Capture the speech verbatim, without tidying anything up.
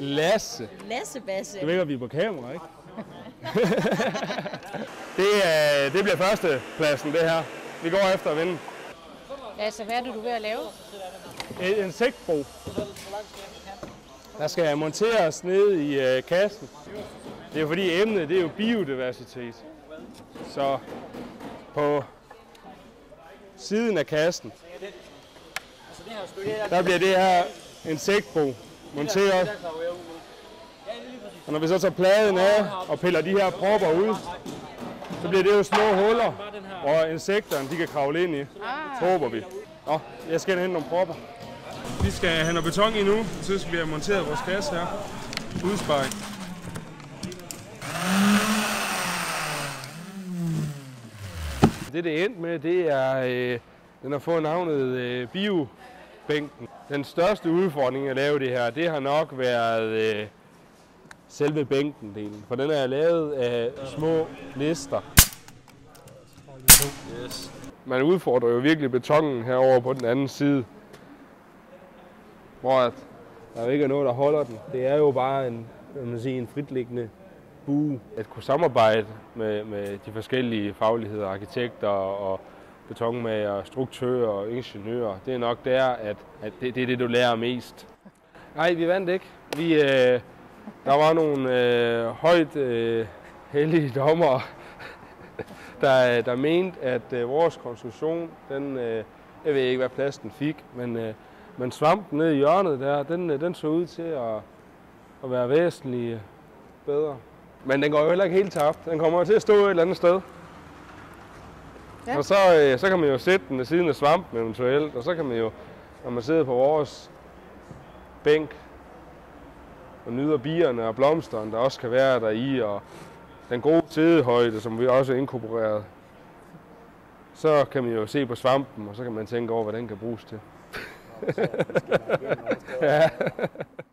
Lasse. Lasse Basse. Du ved, at vi er på kamera, ikke? det, er, det bliver førstepladsen, det her. Vi går efter at vinde. Lasse, hvad er det, du er ved at lave? En insektbro. Der skal monteres ned i øh, kassen. Det er jo fordi emnet det er jo biodiversitet. Så på siden af kassen, der bliver det her insektbo monteret. Og når vi så tager pladen af og piller de her propper ud, så bliver det jo små huller, hvor insekterne de kan kravle ind i, håber vi. Nå, jeg skal hente nogle propper. Vi skal have noget beton i nu, så skal vi have monteret vores kasse her. Udspark. Det det endte med, det er, øh, den har fået navnet øh, biobænken. Den største udfordring at lave det her, det har nok været øh, selve bænken-delen. For den er lavet af små lister. Yes. Man udfordrer jo virkelig betongen herovre på den anden side. Hvor at der ikke er noget, der holder den. Det er jo bare en, kan man sige, en fritliggende bue. At kunne samarbejde med, med de forskellige fagligheder, arkitekter og betonmager, struktører og ingeniører, det er nok der, at, at det, det er det, du lærer mest. Nej, vi vandt ikke. Vi, øh, der var nogle øh, højt øh, hellige dommere, der, der mente, at øh, vores konstruktion, den, øh, jeg ved ikke, hvad plads den fik, men, øh, men svampen nede i hjørnet der, den, øh, den så ud til at, at være væsentligt bedre. Men den går jo heller ikke helt tabt. Den kommer jo til at stå et eller andet sted. Ja. Og så, øh, så kan man jo sætte den ved siden af svampen eventuelt, og så kan man jo, når man sidder på vores bænk og nyder bierne og blomsterne, der også kan være der i, og den gode sædehøjde, som vi også har inkorporeret, så kan man jo se på svampen, og så kan man tænke over, hvad den kan bruges til. Ja.